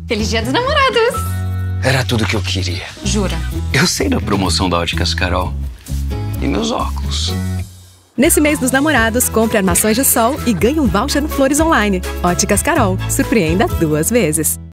Feliz Dia dos Namorados! Era tudo que eu queria. Jura? Eu sei da promoção da Óticas Carol. E meus óculos. Nesse mês dos namorados, compre armações de sol e ganhe um voucher no Flores Online. Óticas Carol. Surpreenda 2 vezes.